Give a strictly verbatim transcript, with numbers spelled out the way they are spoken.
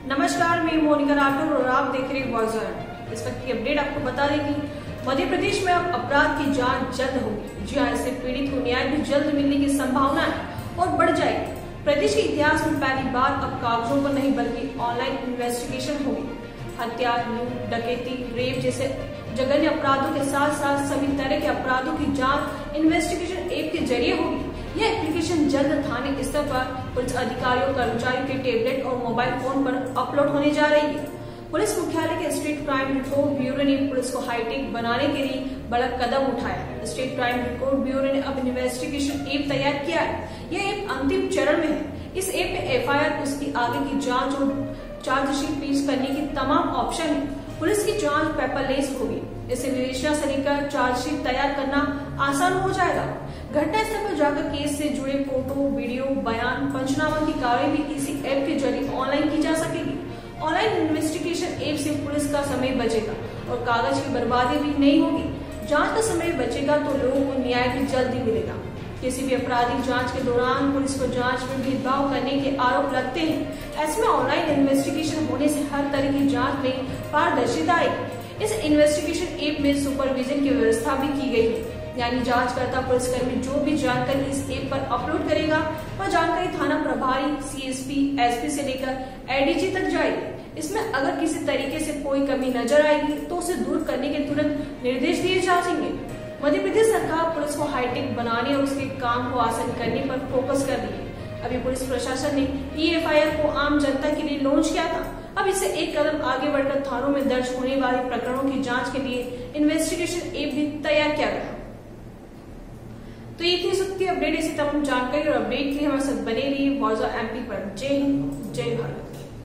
नमस्कार, मैं मोनिका राठौर और आप देख रहे हैं वॉइस ऑफ। इस वक्त की अपडेट आपको बता दें कि मध्य प्रदेश में अब अपराध की जांच जल्द होगी। जी हां, इससे पीड़ित को न्याय भी जल्द मिलने की संभावना है और बढ़ जाएगी। प्रदेश के इतिहास में पहली बार अब कागजों पर नहीं बल्कि ऑनलाइन इन्वेस्टिगेशन होगी। हत्या, लूट, डकैती, रेप जैसे जघन्य अपराधों के साथ साथ सभी तरह के अपराधों की जांच इन्वेस्टिगेशन ऐप के जरिए होगी। यह एप्लीकेशन जल्द थाने स्तर पर पुलिस अधिकारियों, कर्मचारियों के टैबलेट और मोबाइल फोन पर अपलोड होने जा रही है। पुलिस मुख्यालय के स्टेट क्राइम रिकॉर्ड ब्यूरो ने पुलिस को हाईटेक बनाने के लिए बड़ा कदम उठाया है। स्टेट क्राइम रिकॉर्ड ब्यूरो ने अब इन्वेस्टिगेशन ऐप तैयार किया है। यह ऐप अंतिम चरण में है। इस ऐप में एफ आई आर, उसकी आगे की जांच और चार्जशीट पेश करने की तमाम ऑप्शन है। पुलिस की जांच पेपरलेस होगी। इससे विवेचना से लेकर चार्जशीट तैयार करना आसान हो जाएगा। घटना स्थल पर जाकर केस से जुड़े फोटो, वीडियो, बयान, पंचनामा की कार्रवाई भी इसी ऐप के जरिए ऑनलाइन की जा सकेगी। ऑनलाइन इन्वेस्टिगेशन ऐप से पुलिस का समय बचेगा और कागज की बर्बादी भी नहीं होगी। जांच का समय बचेगा तो लोगों को न्याय भी जल्दी मिलेगा। किसी भी आपराधिक जांच के दौरान पुलिस को जांच में भेदभाव करने के आरोप लगते हैं। ऐसे में ऑनलाइन इन्वेस्टिगेशन होने से हर तरह की जांच में पारदर्शिता आएगी। इस इन्वेस्टिगेशन ऐप में सुपरविजन की व्यवस्था भी की गई है, यानी जांचकर्ता पुलिसकर्मी जो भी जानकारी इस ऐप पर अपलोड करेगा वह जानकारी थाना प्रभारी, C S P, S P से लेकर ए डी जी तक जाएगी। इसमें अगर किसी तरीके से कोई कमी नजर आएगी तो उसे दूर करने के तुरंत निर्देश दिए जाएंगे। मध्य प्रदेश सरकार पुलिस को हाईटेक बनाने और उसके काम को आसान करने पर फोकस कर रही है। अभी पुलिस प्रशासन ने ई एफ आई आर को आम जनता के लिए लॉन्च किया था। अब इससे एक कदम आगे बढ़कर थानों में दर्ज होने वाले प्रकरणों की जांच के लिए इन्वेस्टिगेशन ऐप भी तैयार किया गया। तो ये थी सबकी अपडेट। इसी तमाम जानकारी और अपडेट के लिए हमारे साथ बने रहिए वॉइस ऑफ एमपी पर। जय हिंद, जय भारत।